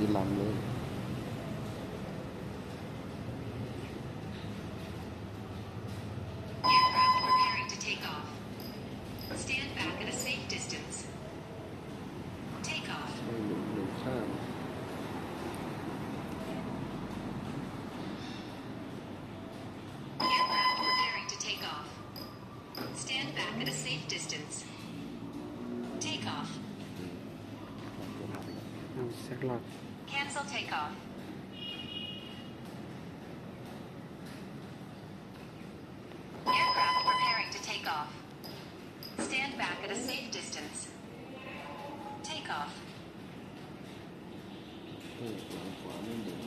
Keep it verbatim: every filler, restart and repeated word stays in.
ทีหลังเลย Aircraft preparing to take off. Stand back at a safe distance. Take off. ไม่หมุนหนึ่งข้าง Aircraft preparing to take off. Stand back at a safe distance. Take off. เอาสักรอบ Cancel takeoff. Aircraft preparing to take off. Stand back at a safe distance. Take off. เออขวาไม่หมุน